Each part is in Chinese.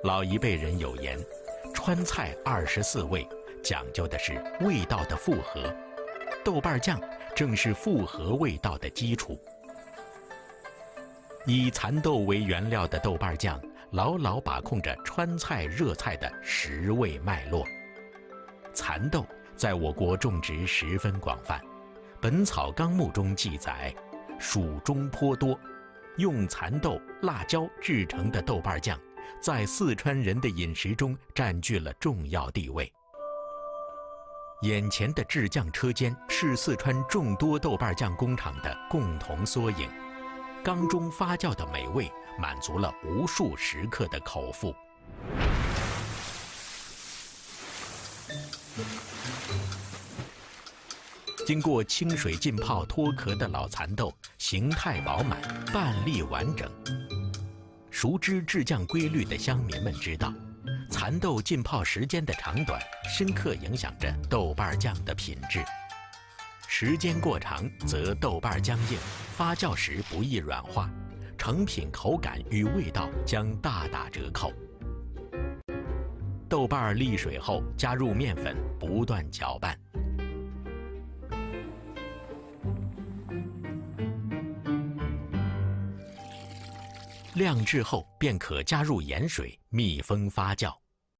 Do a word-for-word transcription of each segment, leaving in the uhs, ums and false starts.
老一辈人有言，川菜二十四味，讲究的是味道的复合，豆瓣酱正是复合味道的基础。以蚕豆为原料的豆瓣酱，牢牢把控着川菜热菜的食味脉络。蚕豆在我国种植十分广泛，《本草纲目》中记载，蜀中颇多，用蚕豆、辣椒制成的豆瓣酱，在四川人的饮食中占据了重要地位。眼前的制酱车间是四川众多豆瓣酱工厂的共同缩影，缸中发酵的美味满足了无数食客的口腹。经过清水浸泡脱壳的老蚕豆，形态饱满，瓣粒完整。熟知制酱规律的乡民们知道，蚕豆浸泡时间的长短，深刻影响着豆瓣酱的品质。时间过长，则豆瓣僵硬，发酵时不易软化，成品口感与味道将大打折扣。豆瓣沥水后，加入面粉，不断搅拌。晾制后，便可加入盐水，密封发酵。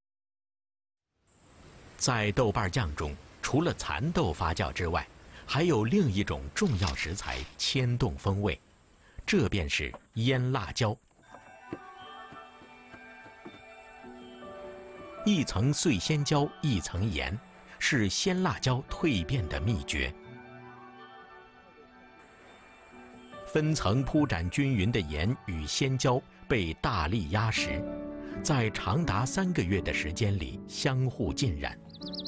在豆瓣酱中，除了蚕豆发酵之外，还有另一种重要食材牵动风味，这便是腌辣椒。一层碎鲜椒，一层盐，是鲜辣椒蜕变的秘诀。分层铺展均匀的盐与鲜椒被大力压实，在长达三个月的时间里相互浸染。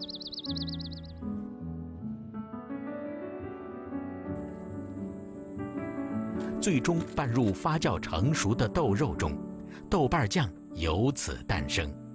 最终拌入发酵成熟的豆肉中，豆瓣酱由此诞生。